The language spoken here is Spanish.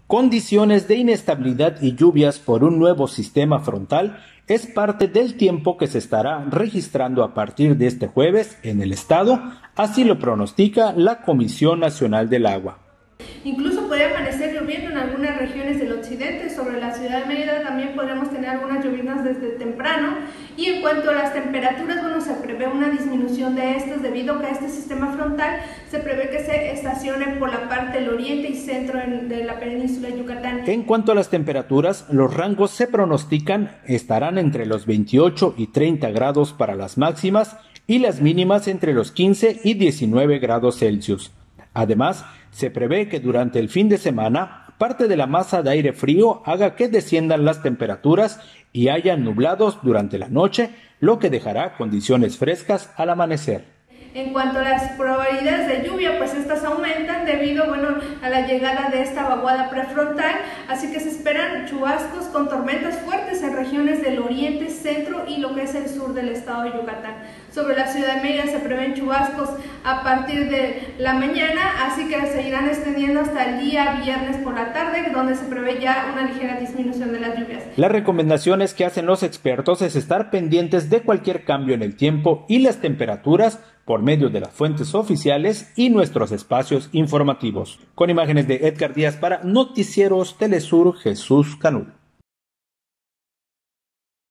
Condiciones de inestabilidad y lluvias por un nuevo sistema frontal es parte del tiempo que se estará registrando a partir de este jueves en el estado, así lo pronostica la Comisión Nacional del Agua. Incluso puede amanecer lloviendo en algunas regiones del occidente. Sobre la ciudad de Mérida también podremos tener algunas lloviznas desde temprano. Y en cuanto a las temperaturas, se prevé una disminución de estas debido a que este sistema frontal se prevé que se estacione por la parte del oriente y centro de la península de Yucatán. En cuanto a las temperaturas, los rangos se pronostican estarán entre los 28 y 30 grados para las máximas y las mínimas entre los 15 y 19 grados Celsius. Además, se prevé que durante el fin de semana, parte de la masa de aire frío haga que desciendan las temperaturas y haya nublados durante la noche, lo que dejará condiciones frescas al amanecer. En cuanto a las probabilidades de lluvia, pues estas aumentan debido a la llegada de esta vaguada prefrontal, así que se esperan chubascos con tormentas fuertes en regiones del oriente, centro y lo que es el sur del estado de Yucatán. Sobre la ciudad de Mérida se prevén chubascos a partir de la mañana, así que se irán extendiendo hasta el día viernes por la tarde, donde se prevé ya una ligera disminución de las lluvias. Las recomendaciones que hacen los expertos es estar pendientes de cualquier cambio en el tiempo y las temperaturas por medio de las fuentes oficiales y nuestros espacios informativos. Con imágenes de Edgar Díaz para Noticieros Telesur, Jesús Canul.